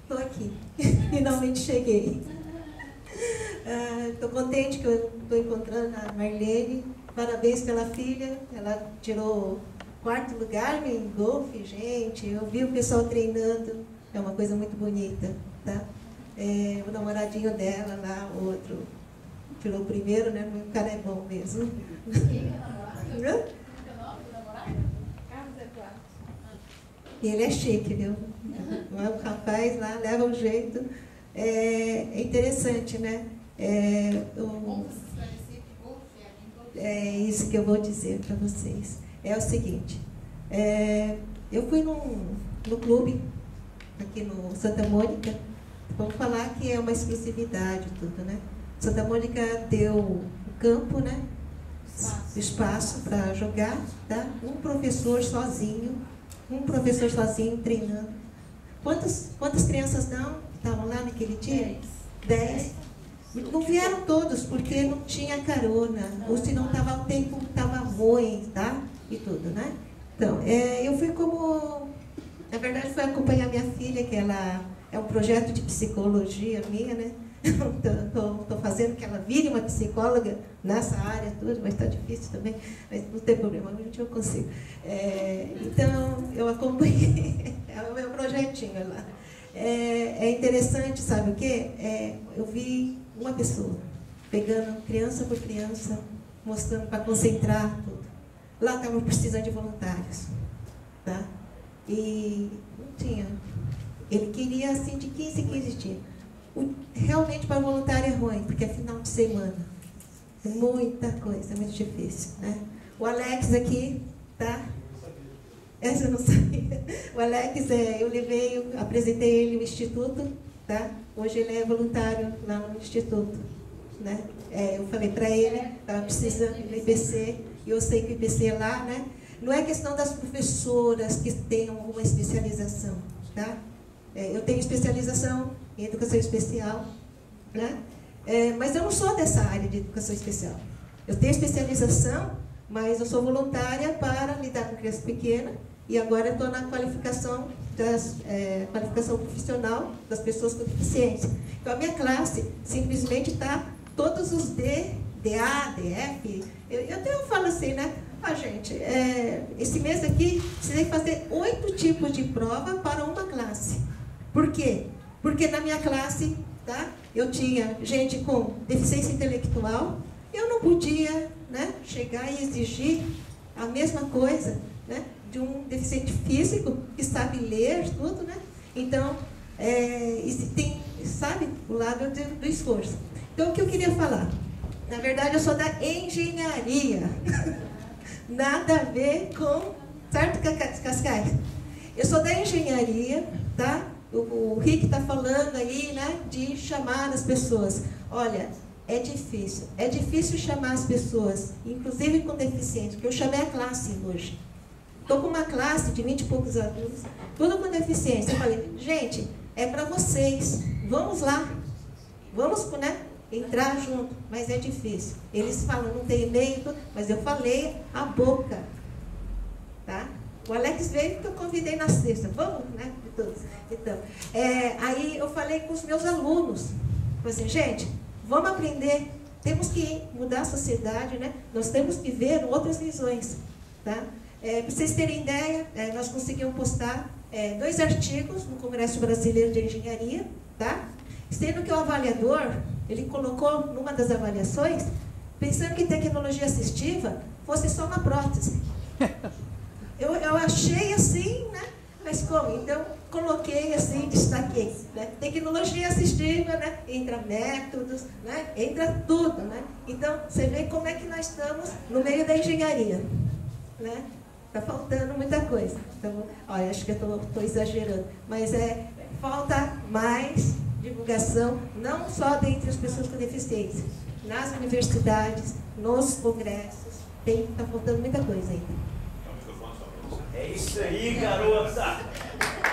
estou aqui. Finalmente cheguei. Estou contente que eu estou encontrando a Marlene. Parabéns pela filha. Ela tirou 4º lugar em golfe, gente. Eu vi o pessoal treinando. É uma coisa muito bonita, tá? O namoradinho dela lá, o outro, tirou o 1º, né? O cara é bom mesmo. Quem é o namorado? E ele é chique, viu? O rapaz lá leva um jeito. É interessante, né? É isso que eu vou dizer para vocês. É o seguinte, eu fui no clube, aqui no Santa Mônica, vamos falar que é uma exclusividade tudo, né? Santa Mônica deu o campo, né? Espaço para jogar, tá? Um professor sozinho treinando. Quantas crianças não estavam lá naquele dia? 10. Não vieram todos, porque não tinha carona, ou se não estava o tempo, estava ruim, tá? E tudo, né? Então, eu fui como... Na verdade, fui acompanhar minha filha, que ela é um projeto de psicologia minha, né? Estou fazendo que ela vire uma psicóloga nessa área toda, mas está difícil também, mas não tem problema, a gente eu consigo. Então, eu acompanhei, é o meu projetinho lá. É interessante, sabe o quê? Eu vi uma pessoa pegando criança por criança, mostrando para concentrar tudo. Lá estavam precisando de voluntários, tá? E não tinha. Ele queria assim de 15 em 15 dias. Realmente para voluntário é ruim, porque é final de semana. É muita coisa, é muito difícil, né? O Alex aqui, tá? Essa eu não sabia. O Alex, eu apresentei ele no Instituto, tá? Hoje ele é voluntário lá no Instituto, né? Eu falei para ele, estava precisando do IPC, e eu sei que o IPC é lá, né? Não é questão das professoras que tenham alguma especialização, tá? Eu tenho especialização em educação especial, né? Mas eu não sou dessa área de educação especial. Eu tenho especialização, mas eu sou voluntária para lidar com criança pequena e agora estou na qualificação profissional das pessoas com deficiência. Então, a minha classe simplesmente está todos os D, DA, DF. Eu até falo assim, né? Gente, esse mês aqui precisei fazer 8 tipos de prova para uma classe. Por quê? Porque na minha classe, tá, eu tinha gente com deficiência intelectual, eu não podia, né, chegar e exigir a mesma coisa, né, de um deficiente físico que sabe ler tudo, né? Então, tem, sabe, o lado do esforço. Então, o que eu queria falar? Na verdade, eu sou da engenharia. Nada a ver com... Certo, Cascais? Eu sou da engenharia, tá? O Rick está falando aí, né, de chamar as pessoas. Olha, é difícil chamar as pessoas, inclusive com deficiência, porque eu chamei a classe hoje. Estou com uma classe de 20 e poucos alunos, tudo com deficiência. Eu falei, gente, é para vocês, vamos lá, vamos, né, entrar junto, mas é difícil. Eles falam, não tem e-mail, mas eu falei a boca, tá? O Alex veio que eu convidei na sexta. Vamos, né? De todos. Então, aí eu falei com os meus alunos. Falei assim, gente, vamos aprender. Temos que mudar a sociedade, né? Nós temos que ver outras visões. Tá? Para vocês terem ideia, nós conseguimos postar 2 artigos no Congresso Brasileiro de Engenharia. Tá? Sendo que o avaliador, ele colocou numa das avaliações, pensando que tecnologia assistiva fosse só uma prótese. Eu achei assim, né? Mas como? Então, coloquei assim, destaquei. Né? Tecnologia assistiva, né? Entra métodos, né? Entra tudo, né? Então, você vê como é que nós estamos no meio da engenharia. Né? Está faltando muita coisa. Então, olha, acho que eu estou exagerando. Mas falta mais divulgação, não só dentre as pessoas com deficiência. Nas universidades, nos congressos, está faltando muita coisa ainda. É isso aí, garota!